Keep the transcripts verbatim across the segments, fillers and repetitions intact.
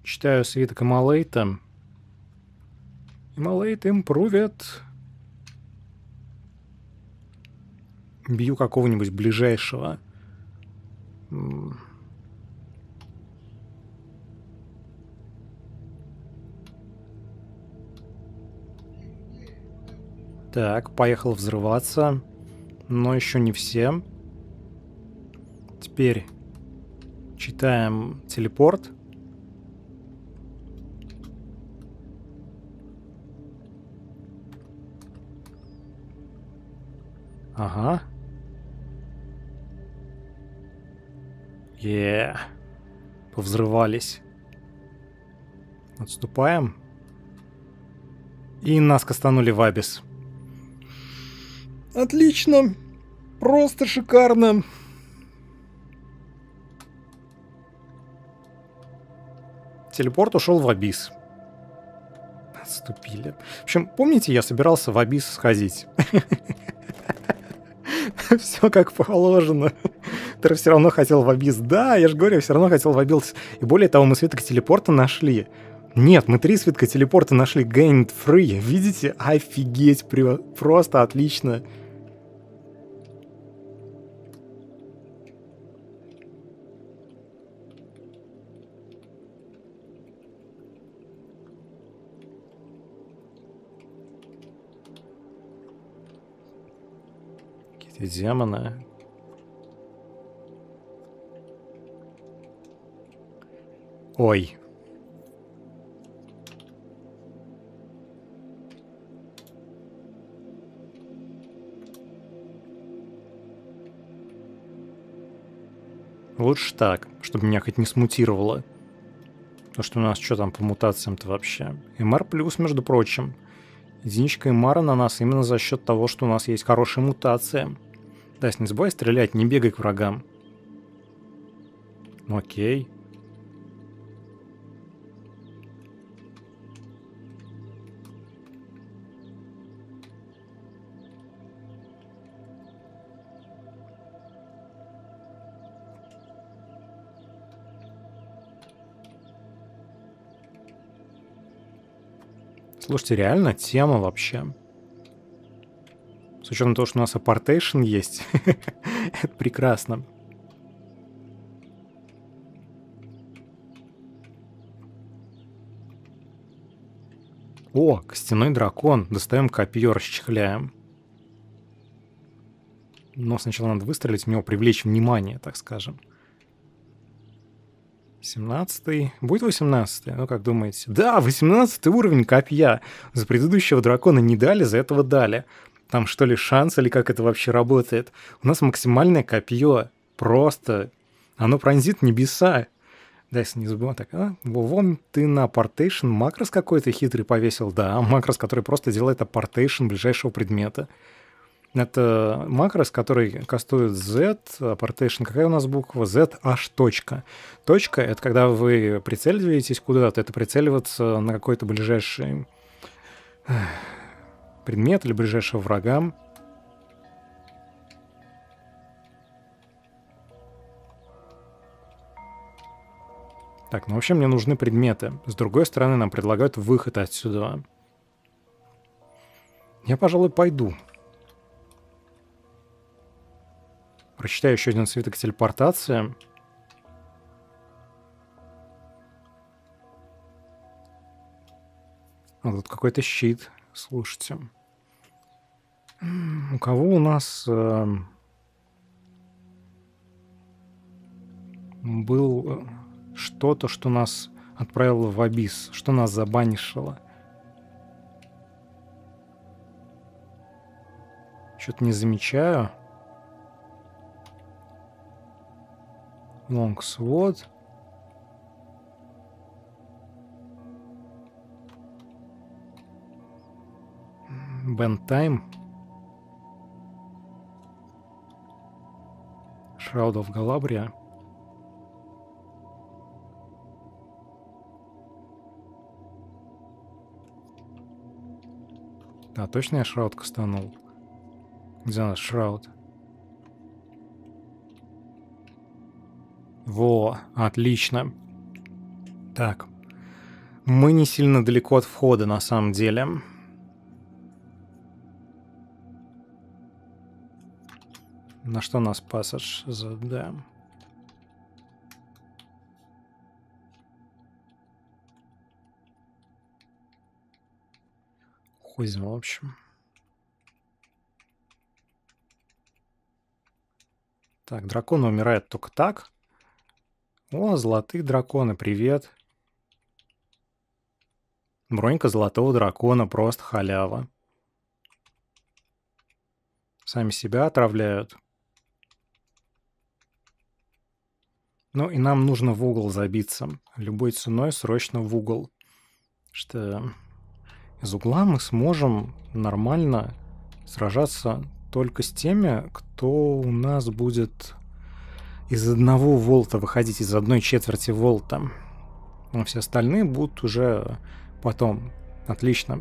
Читаю свиток Эмалейта. Эмалейт импрувит. Бью какого-нибудь ближайшего. Так, поехал взрываться. Но еще не все. Теперь читаем телепорт. Ага. Е, повзрывались. Отступаем. И нас кастанули в Абис. Отлично. Просто шикарно. Телепорт ушел в Абис. Отступили. В общем, помните, я собирался в Абис сходить? Все как положено. Ты все равно хотел в Абис. Да, я же говорю, я все равно хотел в Абис. И более того, мы свиток телепорта нашли. Нет, мы три свитка телепорта нашли. Gained free. Видите? Офигеть. Просто отлично. Какие-то демоны. Ой. Лучше так, чтобы меня хоть не смутировало. Потому что у нас что там по мутациям-то вообще? МР плюс, между прочим. Единичка МР на нас именно за счет того, что у нас есть хорошая мутация. Да, не забывай стрелять, не бегай к врагам. Окей. Слушайте, реально тема вообще. С учетом того, что у нас аппортейшн есть. Это прекрасно. О, костяной дракон. Достаем копье, расчехляем. Но сначала надо выстрелить, в него привлечь внимание, так скажем. семнадцатый. Будет восемнадцатый? Ну, как думаете? Да, восемнадцатый уровень копья. За предыдущего дракона не дали, за этого дали. Там что ли шанс, или как это вообще работает? У нас максимальное копье. Просто. Оно пронзит небеса. Да, если не забывай. Так, а? Вон ты на аппортейшн макрос какой-то хитрый повесил. Да, макрос, который просто делает аппортейшн ближайшего предмета. Это макрос, который кастует Z, аппортейшн. Какая у нас буква? Z, H, точка. Точка — это когда вы прицеливаетесь куда-то, это прицеливаться на какой-то ближайший предмет или ближайшего врага. Так, ну вообще мне нужны предметы. С другой стороны, нам предлагают выход отсюда. Я, пожалуй, пойду. Прочитаю еще один свиток телепортации. А тут какой-то щит. Слушайте. У кого у нас э, был что-то, что нас отправило в Абис, что нас забанишило? Что-то не замечаю. Лонгсвод. Бентайм. Shroud of Galabria. Да, точно я Шрауд кастанул? Где у нас Шрауд? Во, отлично. Так, Мы не сильно далеко от входа, на самом деле. На что нас пассаж задаем? Ходим, в общем. Так, драконы умирают только так. О, золотые драконы, привет. Бронька золотого дракона, просто халява. Сами себя отравляют. Ну и нам нужно в угол забиться. Любой ценой срочно в угол. Что из угла мы сможем нормально сражаться только с теми, кто у нас будет из одного волта выходить, из одной четверти волта. А все остальные будут уже потом. Отлично.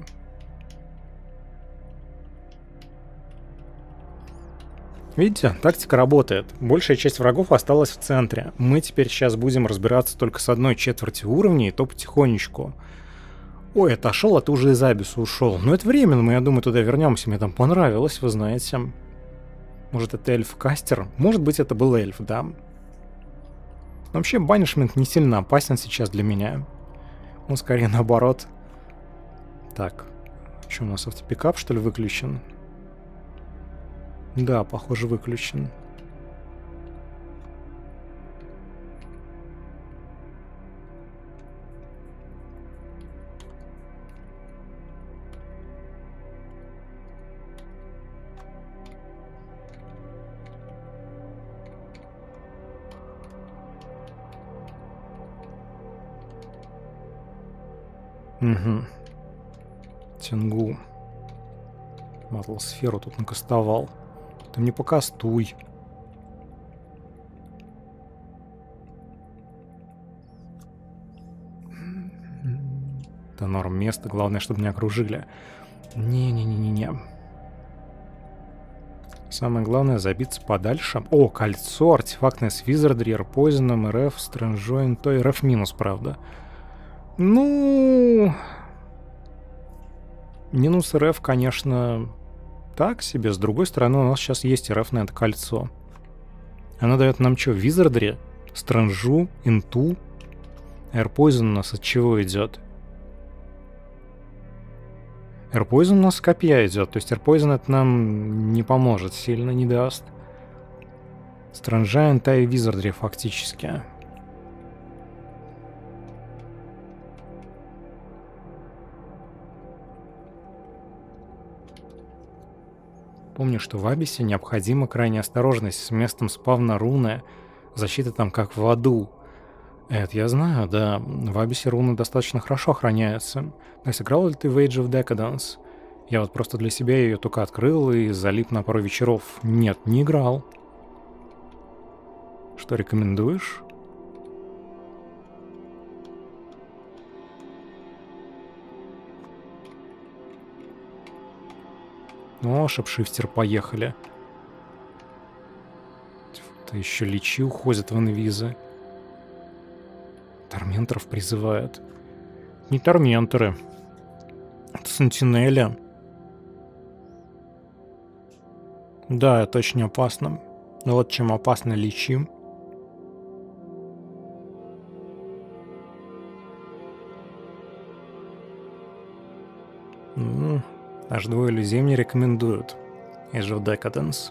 Видите, тактика работает. Большая часть врагов осталась в центре. Мы теперь сейчас будем разбираться только с одной четверти уровня, и то потихонечку. Ой, отошел, а ты уже из Абиса ушел. Но это временно, мы, я думаю, туда вернемся. Мне там понравилось, вы знаете. Может, это эльф-кастер? Может быть, это был эльф, да. Но вообще, банишмент не сильно опасен сейчас для меня. Он скорее наоборот. Так, что у нас, автопикап, что ли, выключен? Да, похоже, выключен. Угу. Тенгу. Матлсферу тут накастовал. Ты мне покастуй. Это норм место. Главное, чтобы не окружили. Не-не-не-не-не. Самое главное забиться подальше. О, кольцо, артефактное с Визардри, Эрпойзеном, РФ, Стрэнджоин, то РФ минус, правда. Ну... Минус РФ, конечно... Так себе, с другой стороны, у нас сейчас есть РФ на это кольцо. Оно дает нам что, Визардри, Стрэнджу, Инту. Эрпойзен у нас от чего идет? Эрпойзен у нас с копья идет, то есть Эрпойзен это нам не поможет, сильно не даст. Стрэнджа, Инта и Визардри фактически. Помню, что в Абисе необходима крайняя осторожность с местом спавна руны. Защита там как в аду. Это я знаю, да. В Абисе руны достаточно хорошо охраняются. Но сыграл ли ты в Age of Decadence? Я вот просто для себя ее только открыл и залип на пару вечеров. Нет, не играл. Что рекомендуешь? О, шапшифтер, поехали. Это еще личи уходят в инвизы. Торменторов призывают. Не торменторы. Это сентинели. Да, это очень опасно. Но вот чем опасно личи. М-м. Аж двое людей мне рекомендуют. Age of Decadence.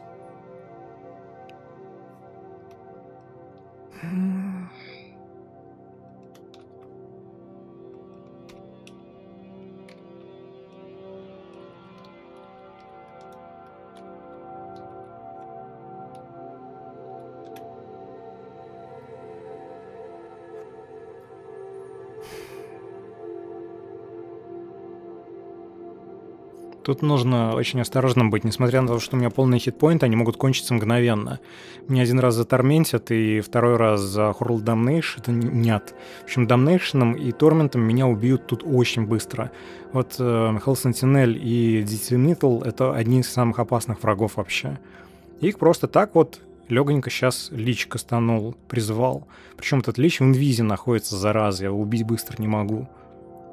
Тут нужно очень осторожным быть, несмотря на то, что у меня полный хитпоинт, они могут кончиться мгновенно. Меня один раз заторментят, и второй раз за Hurl Damnation, это нет. В общем, Damnation и Торментом меня убьют тут очень быстро. Вот э, Hell Sentinel и Dithmitl — это одни из самых опасных врагов вообще. Их просто так вот легонько сейчас лич кастанул, призвал. Причем этот лич в инвизе находится, зараза, я его убить быстро не могу.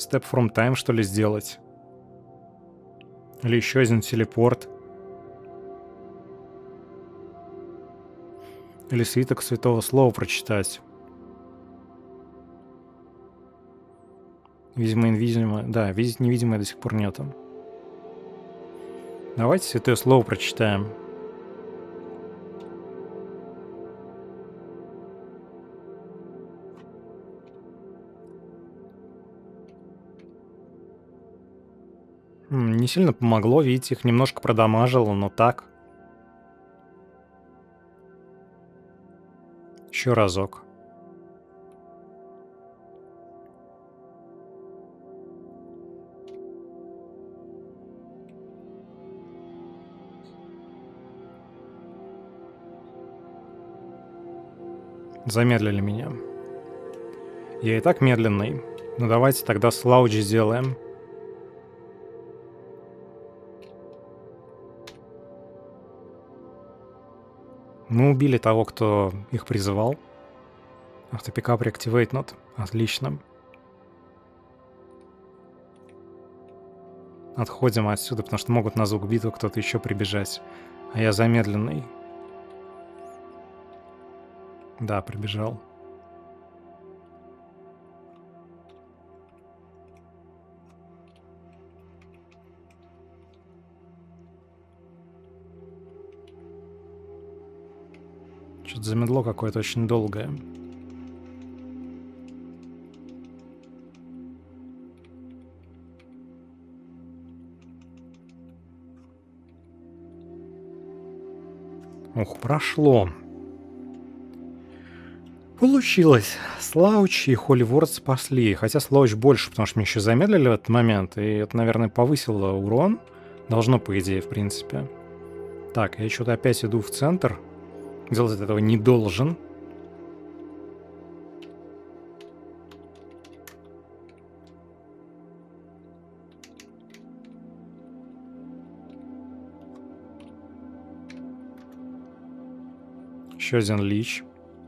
Step from Time, что ли, сделать? Или еще один телепорт? Или свиток Святого Слова прочитать? Видимо, невидимое. Да, видеть невидимое до сих пор нету. Давайте Святое Слово прочитаем. Не сильно помогло, видите, их немножко продамажило, но так. Еще разок. Замедлили меня. Я и так медленный. Ну давайте тогда слауч сделаем. Мы убили того, кто их призывал. Автопикап reactivate not. Отлично. Отходим отсюда, потому что могут на звук битвы кто-то еще прибежать. А я замедленный. Да, прибежал. Что-то замедло какое-то очень долгое. Ух, прошло. Получилось. Слауч и Холиворд спасли. Хотя Слауч больше, потому что меня еще замедлили в этот момент. И это, наверное, повысило урон. Должно, по идее, в принципе. Так, я что-то опять иду в центр. Делать этого не должен. Еще один лич.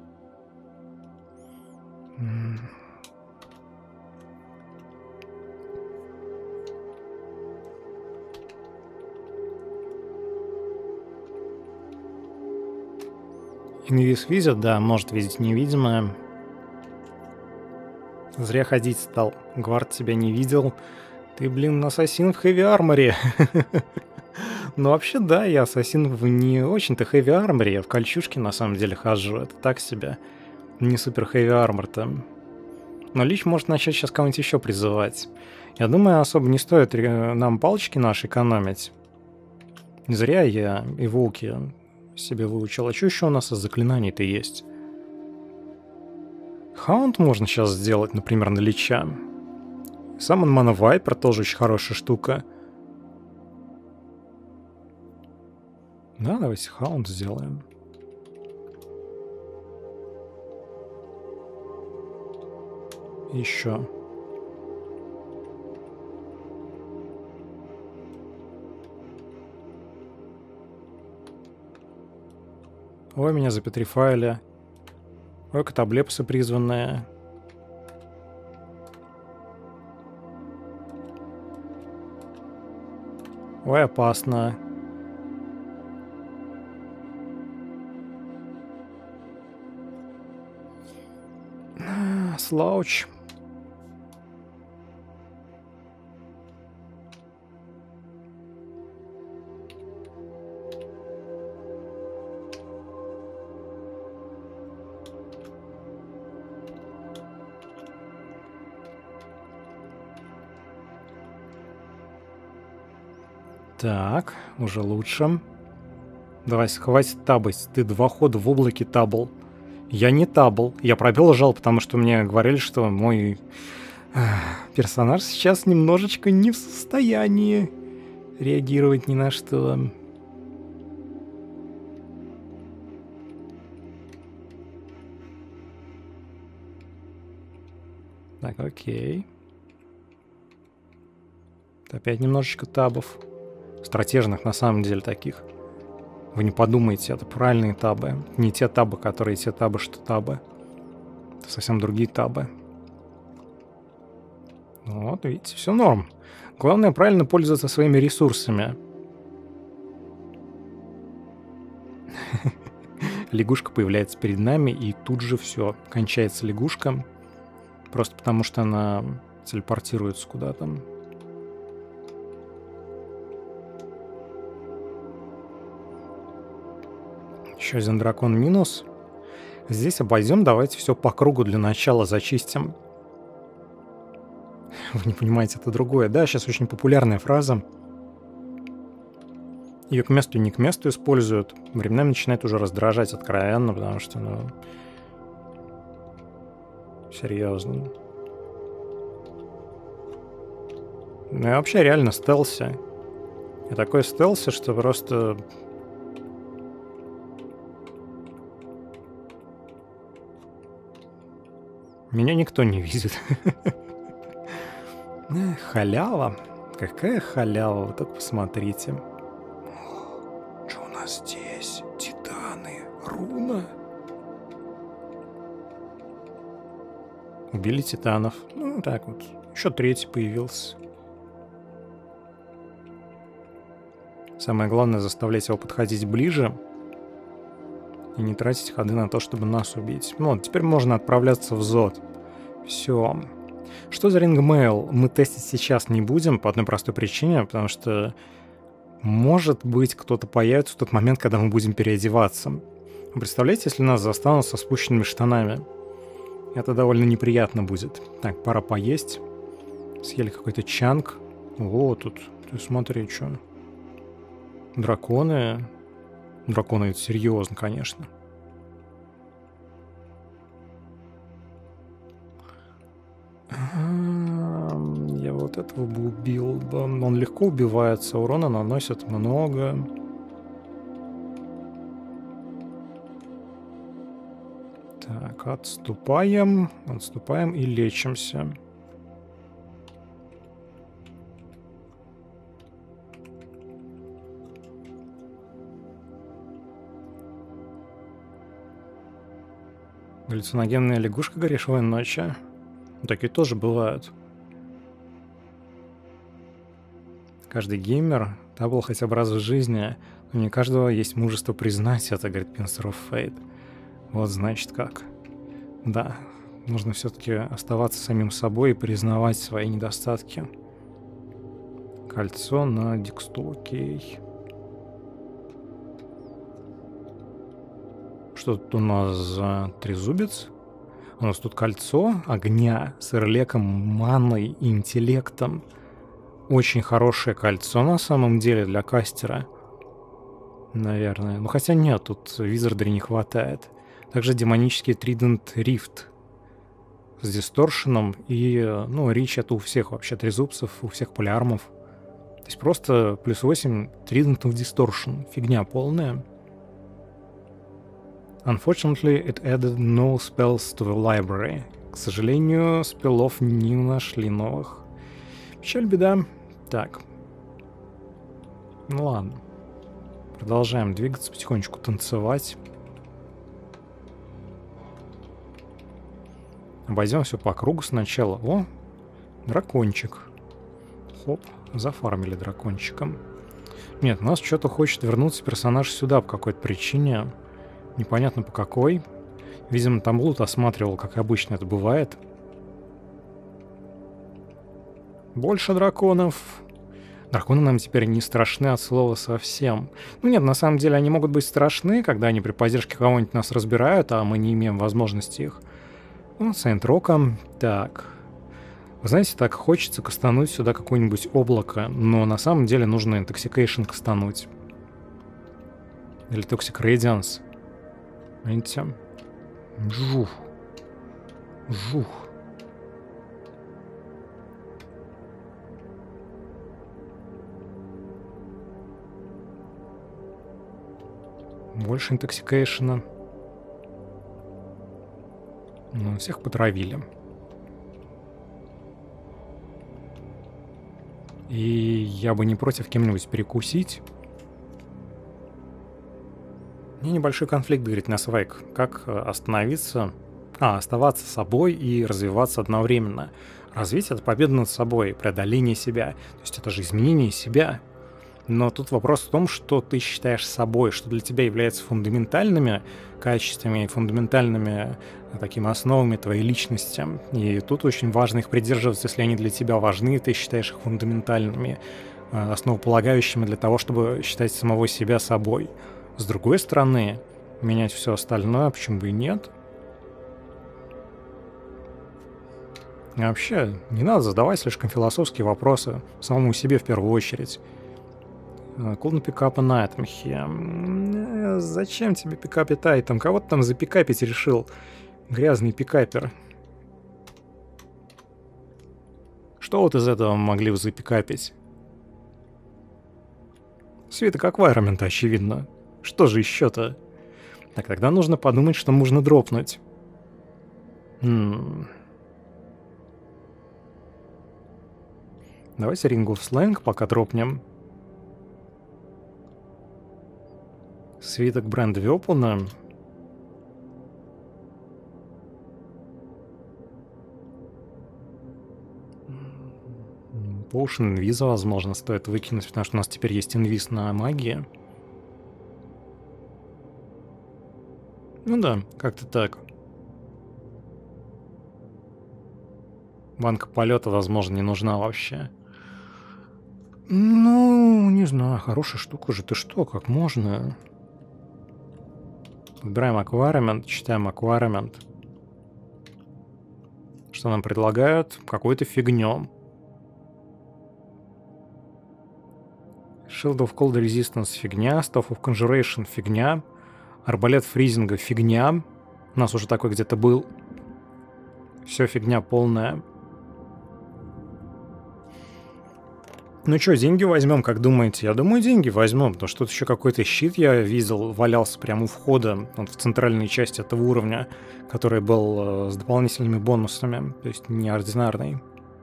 Инвиз видит, да, может видеть невидимое. Зря ходить стал. Гвард тебя не видел. Ты, блин, ассасин в хэви-арморе. Ну, вообще, да, я ассасин в не очень-то хэви-арморе. Я в кольчужке, на самом деле, хожу. Это так себе. Не супер хэви-армор-то. Но Лич может начать сейчас кого-нибудь еще призывать. Я думаю, особо не стоит нам палочки наши экономить. Не зря я и волки себе выучил. А что еще у нас из заклинаний-то есть? Хаунд можно сейчас сделать, например, на Лича. Саммон Мана Вайпер тоже очень хорошая штука. Да, давайте Хаунд сделаем. Еще. Ой, меня запетрифайли. Ой, катаблепсы призванные. Ой, опасно. Слауч. Так, уже лучше. Давай, хватит табать. Ты два хода в облаке табл. Я не табл. Я пробел жал, потому что мне говорили, что мой персонаж сейчас немножечко не в состоянии реагировать ни на что. Так, окей. Опять немножечко табов. Стратежных, на самом деле, таких. Вы не подумайте, это правильные табы. Не те табы, которые те табы, что табы. Это совсем другие табы. Вот, видите, все норм. Главное правильно пользоваться своими ресурсами. Лягушка появляется перед нами, и тут же все, кончается лягушка. Просто потому, что она телепортируется куда-то. Еще один дракон минус. Здесь обойдем, давайте все по кругу для начала зачистим. Вы не понимаете, это другое. Да, сейчас очень популярная фраза. Ее к месту и не к месту используют. Временами начинает уже раздражать откровенно, потому что, ну... Серьезно. Ну и вообще реально стелси. И такой стелси, что просто... Меня никто не видит. Халява. Какая халява, вы только посмотрите. Что у нас здесь? Титаны. Руна. Убили титанов. Ну, так вот. Еще третий появился. Самое главное заставлять его подходить ближе и не тратить ходы на то, чтобы нас убить. Ну, вот, теперь можно отправляться в зод. Все. Что за рингмейл мы тестить сейчас не будем по одной простой причине, потому что может быть кто-то появится в тот момент, когда мы будем переодеваться. Представляете, если нас застанут со спущенными штанами? Это довольно неприятно будет. Так, пора поесть. Съели какой-то чанг. О, тут, ты смотри, что. Драконы. Драконы, это серьезно, конечно. Я вот этого бы убил бы. Он легко убивается, урона наносит много. Так, отступаем, отступаем и лечимся. Галлюциногенная лягушка, говоришь, в ночи. Такие тоже бывают. Каждый геймер табл хотя бы раз в жизни, но не у каждого есть мужество признать это, говорит Pincer of Fate. Вот значит как. Да, нужно все-таки оставаться самим собой и признавать свои недостатки. Кольцо на Диксту, окей. Что тут у нас за трезубец? У нас тут кольцо огня с эрлеком, маной и интеллектом. Очень хорошее кольцо на самом деле для кастера. Наверное. Ну хотя нет, тут Визардри не хватает. Также демонический Тридент Рифт с дисторшеном. И, ну, рич это у всех вообще трезубцев, у всех полиармов. То есть просто плюс восемь Тридентов дисторшен. Фигня полная. Unfortunately, it added no spells to the library. К сожалению, спеллов не нашли новых. Печаль, беда. Так. Ну ладно. Продолжаем двигаться, потихонечку танцевать. Обойдем все по кругу сначала. О, дракончик. Хоп, зафармили дракончиком. Нет, у нас что-то хочет вернуться персонаж сюда по какой-то причине. Непонятно по какой. Видимо, там лут осматривал, как обычно это бывает. Больше драконов. Драконы нам теперь не страшны от слова совсем. Ну нет, на самом деле они могут быть страшны, когда они при поддержке кого-нибудь нас разбирают, а мы не имеем возможности их. Ну, Сейнт-Роком. Так. Вы знаете, так хочется кастануть сюда какое-нибудь облако, но на самом деле нужно Intoxication кастануть. Или Toxic Radiance. Видите? Жух. Жух. Больше интоксикейшена. Ну, всех потравили. И я бы не против кем-нибудь перекусить. Мне небольшой конфликт, говорит Насвайк. Как остановиться, А, оставаться собой и развиваться одновременно. Развитие — это победа над собой, преодоление себя. То есть это же изменение себя. Но тут вопрос в том, что ты считаешь собой, что для тебя является фундаментальными качествами, фундаментальными такими основами твоей личности. И тут очень важно их придерживаться, если они для тебя важны, ты считаешь их фундаментальными, основополагающими для того, чтобы считать самого себя собой. С другой стороны, менять все остальное, почему бы и нет? И вообще, не надо задавать слишком философские вопросы самому себе в первую очередь. Кулн пикапа на этом хе. Зачем тебе пикапить айтем? Кого ты там запикапить решил? Грязный пикапер. Что вот из этого могли бы запикапить? Свиток аквайромента, очевидно. Что же еще-то? Так, тогда нужно подумать, что можно дропнуть. М-м. Давайте Ring of Slang пока дропнем. Свиток Бренд Вёпуна. Potion инвиза, возможно, стоит выкинуть, потому что у нас теперь есть инвиз на магии. Ну да, как-то так. Банка полета, возможно, не нужна вообще. Ну, не знаю, хорошая штука же. Ты что, как можно? Выбираем аквариумент, читаем аквариумент. Что нам предлагают? Какую-то фигню. Shield of Cold Resistance фигня. Staff of Conjuration фигня. Арбалет фризинга фигня. У нас уже такой где-то был. Все фигня полная. Ну что, деньги возьмем, как думаете? Я думаю, деньги возьмем, потому что тут еще какой-то щит я видел, валялся прямо у входа, вот в центральной части этого уровня, который был э, с дополнительными бонусами, то есть неординарный.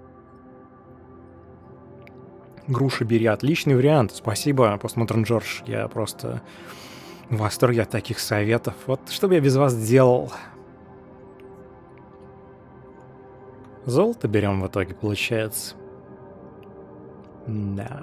Груши бери, отличный вариант, спасибо, Postmodern George, я просто в восторге от таких советов. Вот что бы я без вас делал? Золото берем в итоге, получается. Да.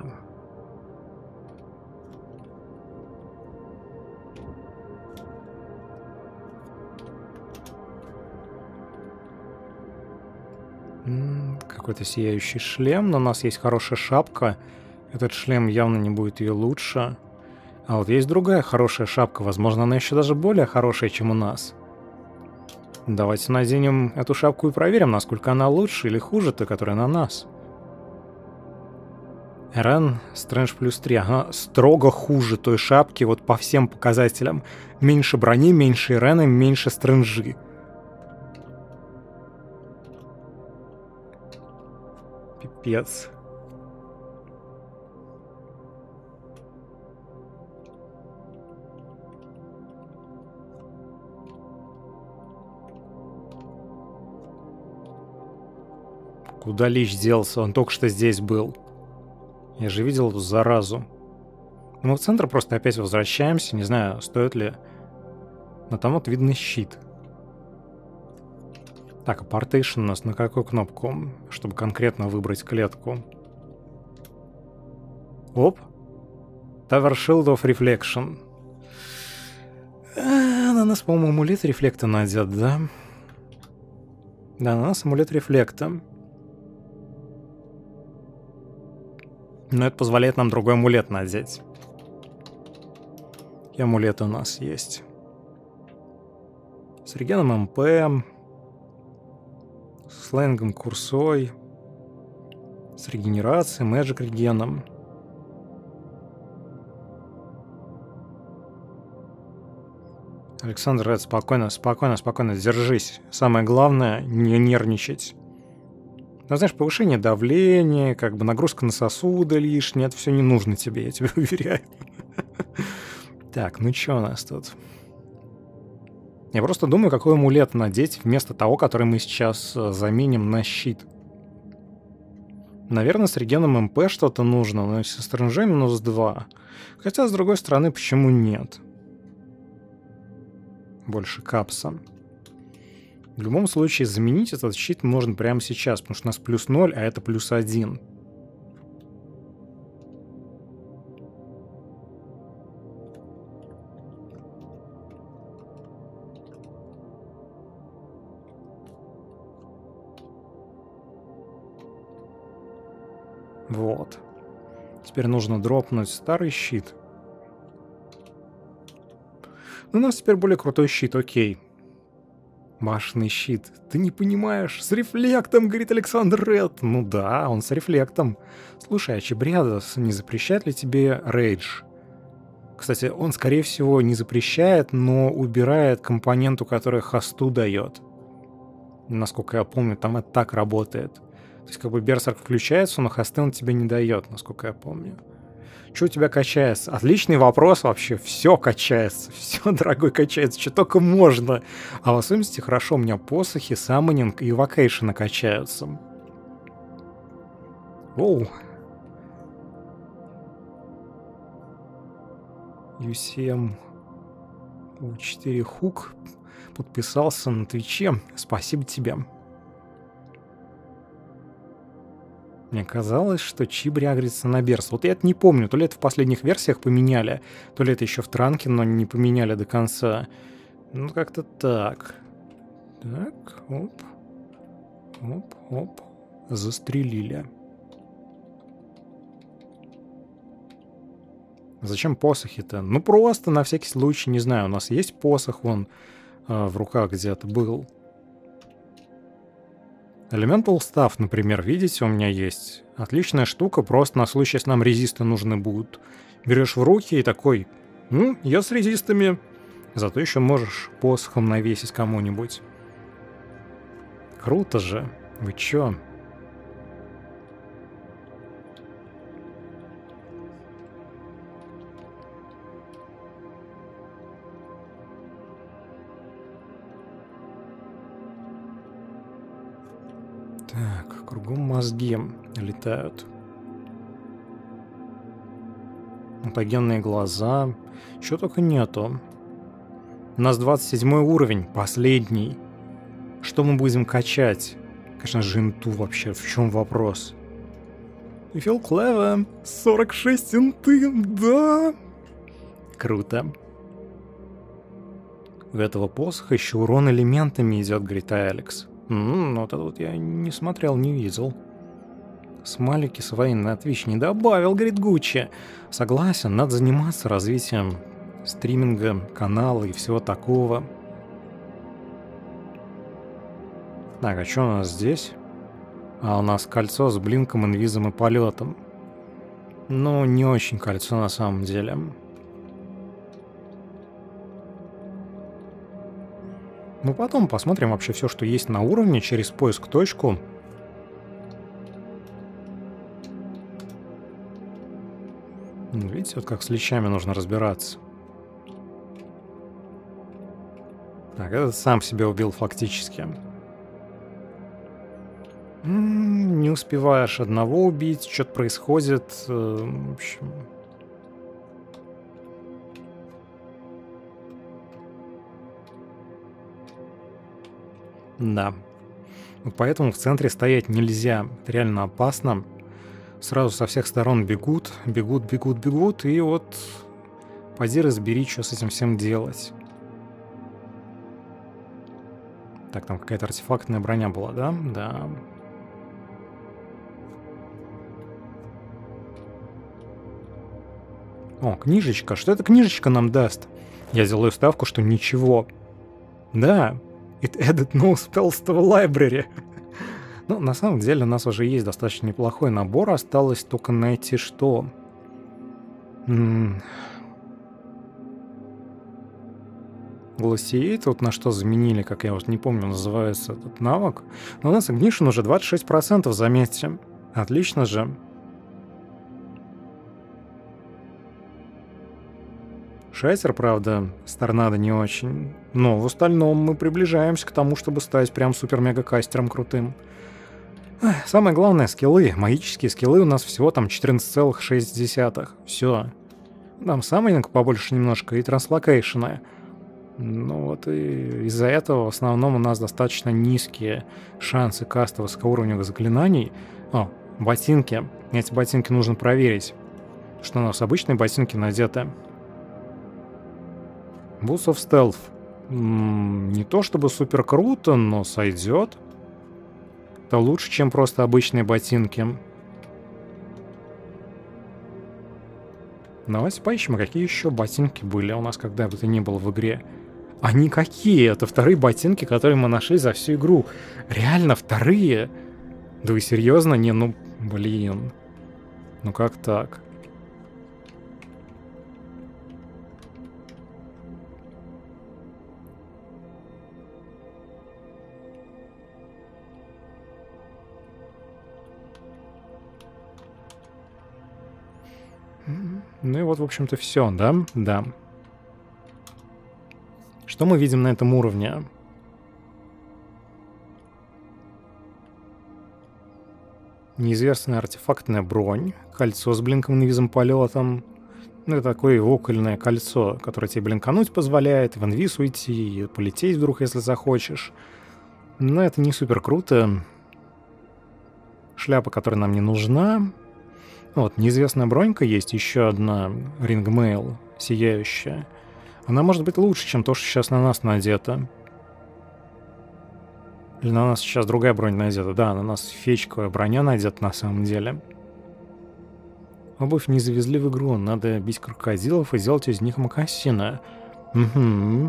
Какой-то сияющий шлем, но у нас есть хорошая шапка. Этот шлем явно не будет ее лучше. А вот есть другая хорошая шапка, возможно, она еще даже более хорошая, чем у нас. Давайте наденем эту шапку и проверим, насколько она лучше или хуже той, которая на нас. Рен, Стрэндж плюс три. Ага, строго хуже той шапки, вот по всем показателям. Меньше брони, меньше Рена, меньше Стрэнджи. Пипец. Куда Лич делся? Он только что здесь был. Я же видел эту заразу. Мы в центр просто опять возвращаемся. Не знаю, стоит ли. Но там вот видно щит. Так, а Partition у нас на какую кнопку? Чтобы конкретно выбрать клетку. Оп. Tower Shield of Reflection. А, на нас, по-моему, амулет рефлекта надет, да? Да, на нас амулет рефлекта. Но это позволяет нам другой амулет надеть. И амулеты у нас есть. С регеном МП. С сленгом курсой. С регенерацией, мэджик регеном. Александр, это спокойно, спокойно, спокойно, держись. Самое главное, не нервничать. Ну, знаешь, повышение давления, как бы нагрузка на сосуды лишняя, это все не нужно тебе, я тебе уверяю. Так, ну что у нас тут? Я просто думаю, какой амулет надеть вместо того, который мы сейчас заменим на щит. Наверное, с регеном МП что-то нужно, но со Стрэнджей минус два. Хотя, с другой стороны, почему нет? Больше капса. В любом случае, заменить этот щит можно прямо сейчас, потому что у нас плюс ноль, а это плюс один. Вот. Теперь нужно дропнуть старый щит. У нас теперь более крутой щит, окей. Башенный щит. Ты не понимаешь, с рефлектом, говорит Александр Ред. Ну да, он с рефлектом. Слушай, а Чебрядос не запрещает ли тебе рейдж? Кстати, он, скорее всего, не запрещает, но убирает компоненту, которая хосту дает. Насколько я помню, там это так работает. То есть, как бы берсерк включается, но хосты он тебе не дает, насколько я помню. Что у тебя качается? Отличный вопрос вообще. Все качается. Все, дорогой, качается. Что только можно. А в особенности хорошо у меня посохи, саммонинг и эвокейшн качаются. Оу. ю си эм четыре Хук подписался на Твиче. Спасибо тебе. Мне казалось, что Чибри агрится на берс. Вот я это не помню. То ли это в последних версиях поменяли, то ли это еще в транке, но не поменяли до конца. Ну, как-то так. Так, оп. Оп, оп. Застрелили. Зачем посохи-то? Ну, просто на всякий случай, не знаю. У нас есть посох, он э, в руках где-то был. Elemental Staff, например, видите, у меня есть. Отличная штука, просто на случай, если нам резисты нужны будут. Берешь в руки и такой, ну, я с резистами. Зато еще можешь посохом навесить кому-нибудь. Круто же. Вы чё? Так, кругом мозги летают. Мутагенные глаза. Чего только нету. У нас двадцать седьмой уровень, последний. Что мы будем качать? Конечно же, инту вообще. В чем вопрос? You feel clever. сорок шесть инты, да. Круто. У этого посоха еще урон элементами идет, говорит Алекс. Ну, вот это вот я не смотрел, не видел. Смайлики свои на Twitch не добавил, говорит Гуччи. Согласен, надо заниматься развитием стриминга, канала и всего такого. Так, а что у нас здесь? А у нас кольцо с блинком, инвизом и полетом. Ну, не очень кольцо на самом деле. Мы потом посмотрим вообще все, что есть на уровне, через поиск точку. Видите, вот как с лещами нужно разбираться. Так, этот сам себя убил фактически. М-м, не успеваешь одного убить, что-то происходит. В общем... Да. Вот поэтому в центре стоять нельзя. Это реально опасно. Сразу со всех сторон бегут, бегут, бегут, бегут. И вот поди разбери, что с этим всем делать. Так, там какая-то артефактная броня была, да? Да. О, книжечка. Что эта книжечка нам даст? Я делаю ставку, что ничего. Да. It added no spells to the library. Ну, на самом деле у нас уже есть достаточно неплохой набор. Осталось только найти что. М-м. Glaciate, вот на что заменили, как я вот не помню, называется этот навык. Но у нас Ignition уже двадцать шесть процентов, заметьте. Отлично же. Шайтер, правда, с торнадо не очень. Но в остальном мы приближаемся к тому, чтобы стать прям супер-мега-кастером крутым. Эх, самое главное, скиллы. Магические скиллы у нас всего там четырнадцать целых шесть десятых. Все. Там саммонинг побольше немножко и транслокейшена. Ну вот и из-за этого в основном у нас достаточно низкие шансы каста высокоуровневых заклинаний. О, ботинки. Эти ботинки нужно проверить, что у нас обычные ботинки надеты. Boots of Stealth. М-м, не то чтобы супер круто, но сойдет. Это лучше, чем просто обычные ботинки. Давайте поищем, какие еще ботинки были у нас, когда бы то ни было в игре. Они какие? Это вторые ботинки, которые мы нашли за всю игру. Реально вторые? Да вы серьезно? Не, ну, блин. Ну как так? Ну и вот, в общем-то, все, да? Да. Что мы видим на этом уровне? Неизвестная артефактная бронь, кольцо с блинком-инвизом полетом. Ну, это такое окольное кольцо, которое тебе блинкануть позволяет, в инвиз уйти и полететь вдруг, если захочешь. Но это не супер круто. Шляпа, которая нам не нужна. Вот, неизвестная бронька есть, еще одна рингмейл, сияющая. Она может быть лучше, чем то, что сейчас на нас надето. Или на нас сейчас другая бронь надета. Да, на нас фечковая броня надета на самом деле. Обувь не завезли в игру. Надо бить крокодилов и сделать из них мокасины. Угу.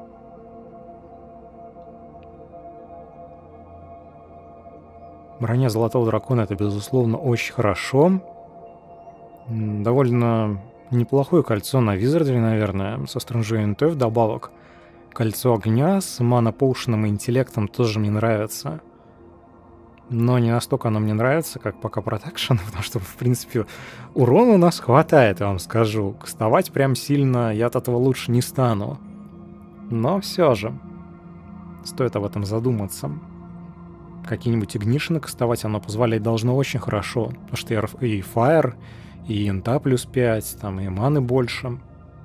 Броня Золотого Дракона — это, безусловно, очень хорошо. Довольно неплохое кольцо на Визарде, наверное, со Стрэнджой эн тэ вдобавок. Кольцо огня с мана-поушеном и интеллектом тоже мне нравится. Но не настолько оно мне нравится, как пока Протекшн, потому что, в принципе, урона у нас хватает, я вам скажу. Кастовать прям сильно я от этого лучше не стану. Но все же, стоит об этом задуматься. Какие-нибудь игнишины кастовать оно позволять должно очень хорошо, потому что и Fire, и инта плюс пять, там и маны больше.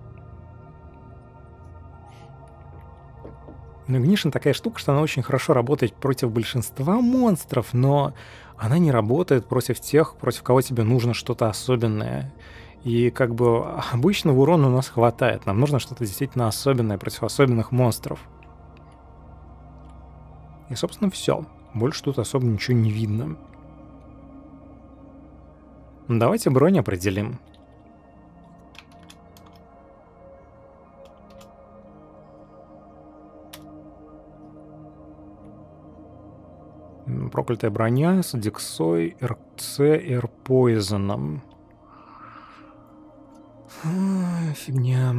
Но Ignition такая штука, что она очень хорошо работает против большинства монстров, но она не работает против тех, против кого тебе нужно что-то особенное. И как бы обычного урона у нас хватает. Нам нужно что-то действительно особенное против особенных монстров. И, собственно, все. Больше тут особо ничего не видно. Давайте бронь определим. Проклятая броня с Диксой, эр си, Эрпойзоном. Фигня.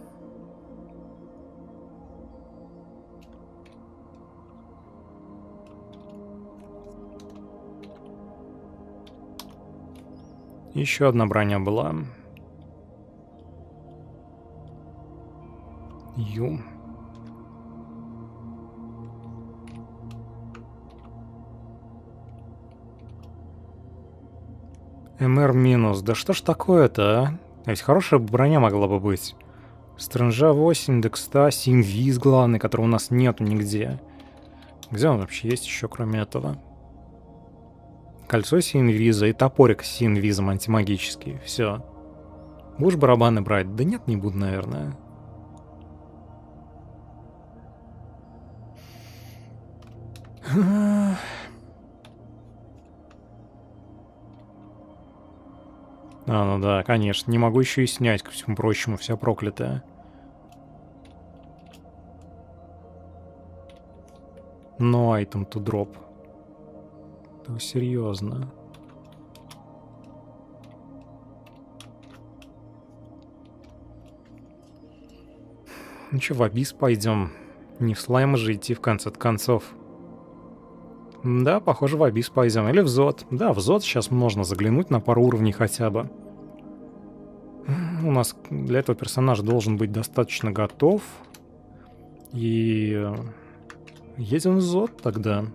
Еще одна броня была. Ю. МР минус. Да что ж такое-то, а? А ведь хорошая броня могла бы быть. Стрэнджа восемь, Декста, Синвиз главный, которого у нас нету нигде. Где он вообще есть еще, кроме этого? Кольцо Синвиза и топорик с Синвизом антимагический. Все. Будешь барабаны брать? Да нет, не буду, наверное. А, ну да, конечно. Не могу еще и снять, ко всему прочему, вся проклятая. No item to drop. Это серьезно. Ну что, в Абис пойдем? Не в слайм же идти в конце концов. Да, похоже, в Абис пойдем. Или в Зод. Да, в Зод сейчас можно заглянуть на пару уровней хотя бы. У нас для этого персонаж должен быть достаточно готов. И едем в Зод тогда.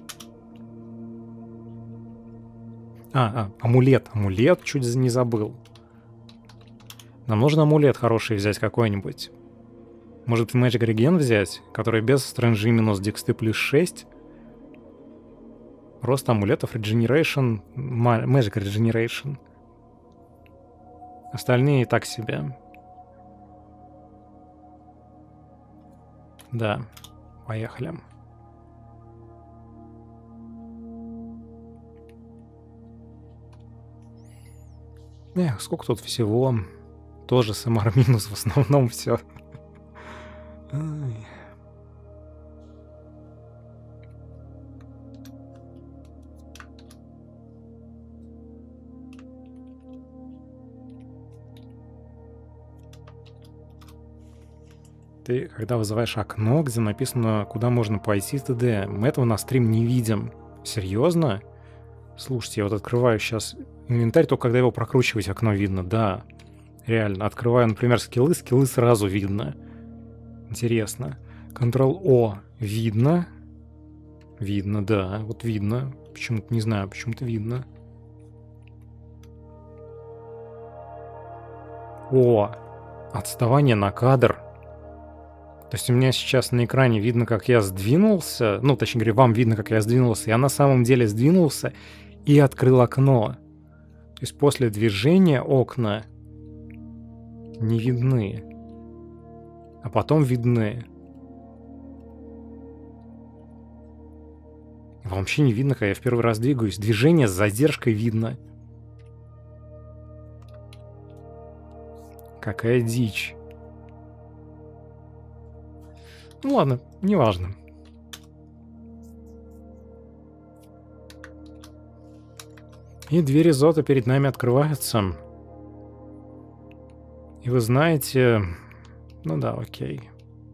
А, а, амулет. Амулет чуть не забыл. Нам нужно амулет хороший взять какой-нибудь. Может, Magic Regen взять, который без стрэнджи минус дексты плюс шесть. Рост амулетов, Regeneration, Magic Regeneration. Остальные так себе. Да, поехали. Эх, сколько тут всего. Тоже эс эм ар минус в основном все. Ай. Ты, когда вызываешь окно, где написано, куда можно пойти, т.д., мы этого на стрим не видим. Серьезно? Слушайте, я вот открываю сейчас инвентарь, только когда его прокручивать, окно видно. Да, реально. Открываю, например, скиллы, скиллы сразу видно. Интересно. Ctrl-O видно. Видно, да, вот видно. Почему-то, не знаю, почему-то видно. О, отставание на кадр. То есть у меня сейчас на экране видно, как я сдвинулся. Ну, точнее говоря, вам видно, как я сдвинулся. Я на самом деле сдвинулся и открыл окно. То есть после движения окна не видны. А потом видны. Вообще не видно, когда я в первый раз двигаюсь. Движение с задержкой видно. Какая дичь. Ну ладно, неважно. И двери Зота перед нами открываются. И вы знаете... Ну да, окей.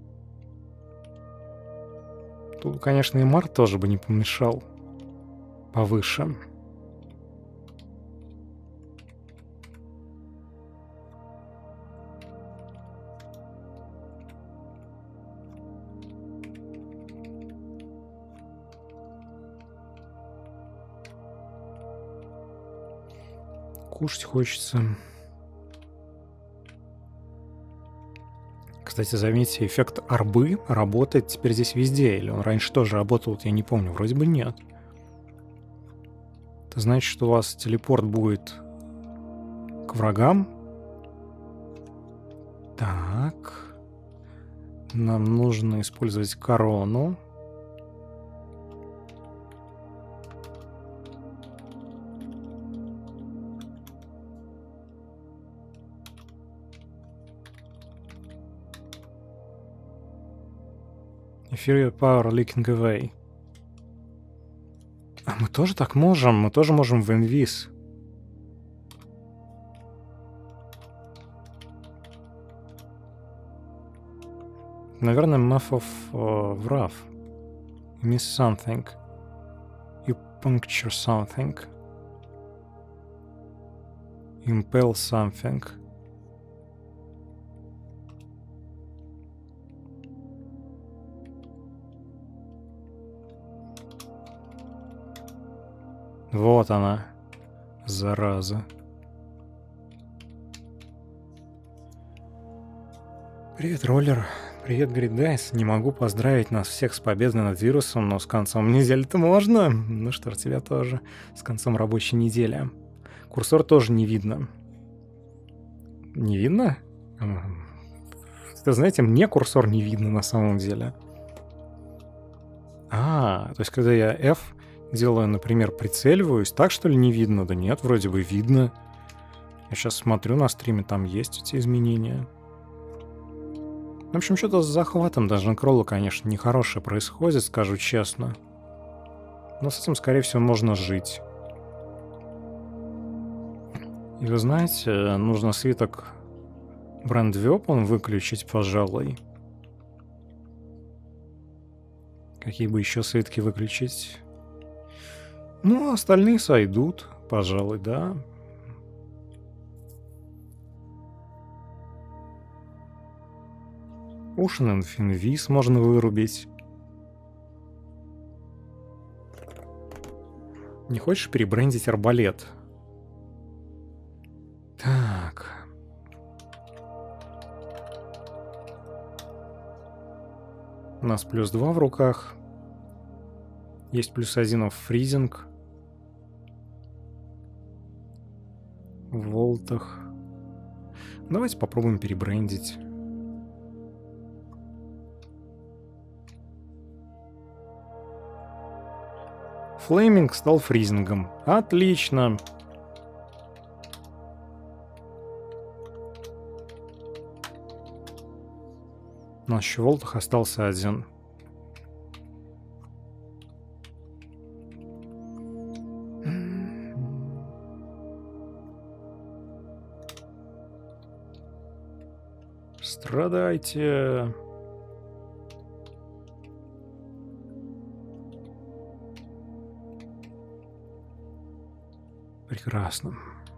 Тут, конечно, и Март тоже бы не помешал. Повыше. Кушать хочется. Кстати, заметьте, эффект арбы работает теперь здесь везде. Или он раньше тоже работал, вот я не помню. Вроде бы нет. Это значит, что у вас телепорт будет к врагам. Так. Нам нужно использовать корону. Inferior power leaking away. А мы тоже так можем? Мы тоже можем в инвиз. Наверное, Math of uh, Wrath. You miss something. You puncture something. You impale something. Вот она, зараза. Привет, Роллер. Привет, Гридайс. Не могу поздравить нас всех с победой над вирусом, но с концом недели-то можно. Ну что ж, тебя тоже. С концом рабочей недели. Курсор тоже не видно. Не видно? Это, знаете, мне курсор не видно на самом деле. А, то есть, когда я F... делаю, например, прицеливаюсь, так что ли не видно? Да нет, вроде бы видно. Я сейчас смотрю на стриме, там есть эти изменения. В общем, что-то с захватом даже кролла, конечно, нехорошее происходит, скажу честно. Но с этим, скорее всего, можно жить. И вы знаете, нужно свиток Brand Weapon выключить, пожалуй. Какие бы еще свитки выключить? Ну, остальные сойдут, пожалуй, да. Ушин инфинвиз можно вырубить. Не хочешь перебрендить арбалет? Так. У нас плюс два в руках. Есть плюс один в фризинг. В волтах. Давайте попробуем перебрендить. Флейминг стал фризингом. Отлично. У нас еще в волтах остался один. Страдайте. Прекрасно.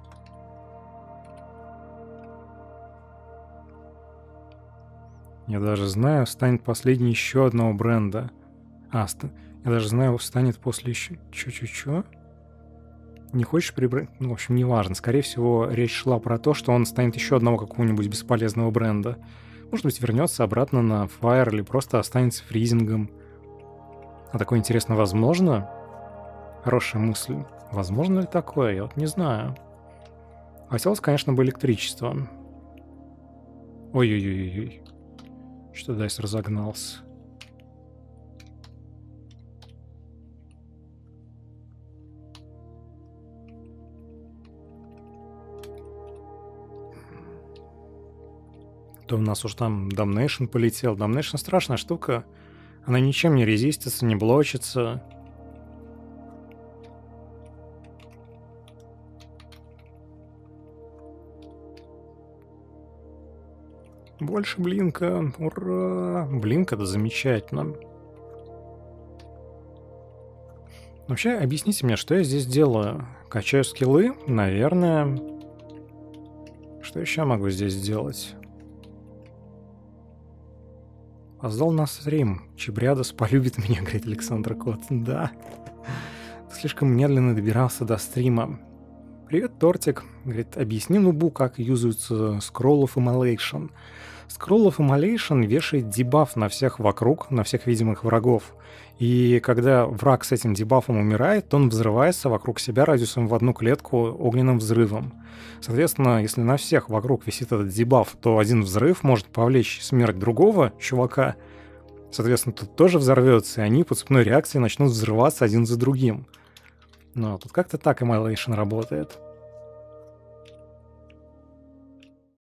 Я даже знаю, станет последний еще одного бренда. А, ст... я даже знаю, станет после еще... Чё-чё-чё? Не хочешь прибрать? Ну, в общем, неважно. Скорее всего, речь шла про то, что он станет еще одного какого-нибудь бесполезного бренда. Может быть, вернется обратно на Fire или просто останется фризингом. А такое, интересно, возможно? Хорошая мысль. Возможно ли такое? Я вот не знаю. Хотелось, конечно, бы электричество. Ой-ой-ой-ой. Что Дайс разогнался. То у нас уж там Damnation полетел. Damnation страшная штука. Она ничем не резистится, не блочится. Больше блинка. Ура! Блинк — это замечательно. Вообще, объясните мне, что я здесь делаю? Качаю скиллы? Наверное. Что еще могу здесь сделать? Поздал на стрим. Чебрядос полюбит меня, говорит Александр Кот. Да. Слишком медленно добирался до стрима. Привет, Тортик. Говорит, объясни нубу, как юзаются Scroll of Immolation. Scroll of Immolation вешает дебаф на всех вокруг, на всех видимых врагов. И когда враг с этим дебафом умирает, то он взрывается вокруг себя радиусом в одну клетку огненным взрывом. Соответственно, если на всех вокруг висит этот дебаф, то один взрыв может повлечь смерть другого чувака. Соответственно, тут тоже взорвется, и они по цепной реакции начнут взрываться один за другим. Ну, тут как-то так Immolation работает.